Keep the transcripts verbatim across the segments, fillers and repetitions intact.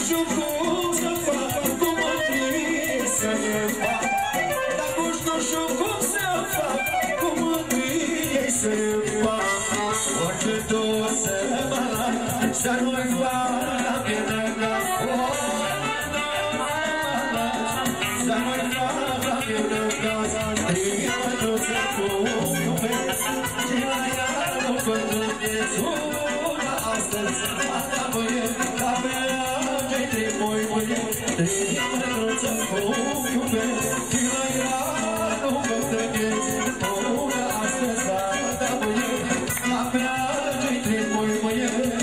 știu cum să fac, cum mândrie să ne fac. Dacă nu știu cum să fac, cum mândrie să ne fac. Orice două să mă las, să nu-i fac la mine ca foc. Să nu-i fac la mine ca foc. Trebuie tot să cum iubesc, și la ea nu pătrundeți una astăzi. Asta băiet, ca pe ce-i trebuie băiet. Trebuie tot să cum iubesc, și la ea nu pătrundeți una astăzi. Asta băiet, ca pe ce-i trebuie băiet.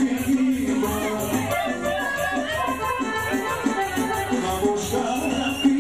Vamos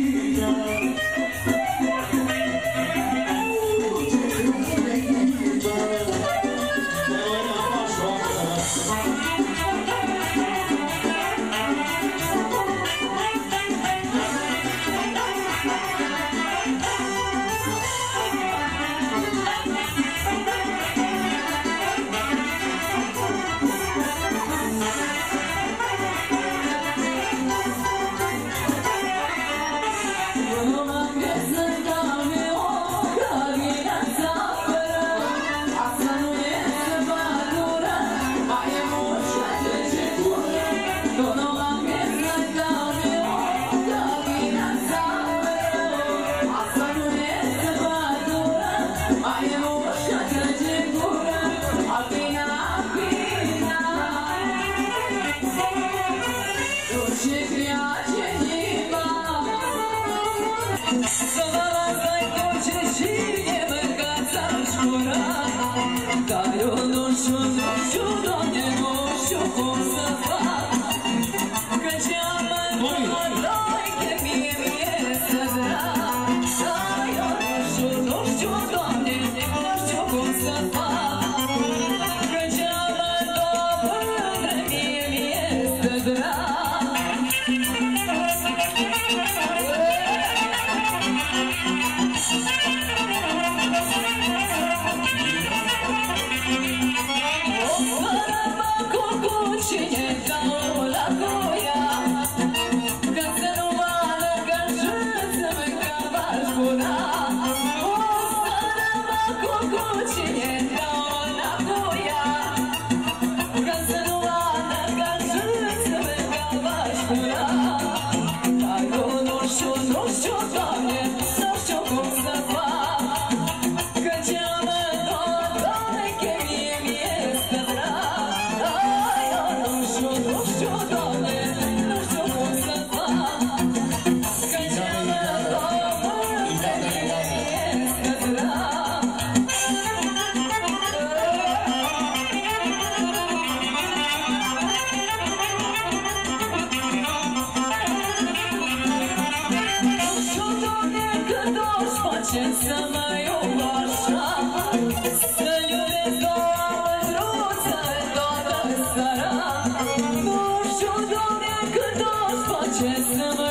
Să mă lasă-i dulce și e mâncața șcura. Dar eu nu știu, nu știu, Doamne, nu știu cum să fac. Căci am mâncat că mie mi-este drag. Dar eu nu știu, nu știu, Doamne, nu știu cum să fac. Căci am mâncat că mie mi-este drag. Să mă iub așa, să-l iubesc două mândruță toată seara. Nu știu, Doamne, cât o-ți face să mă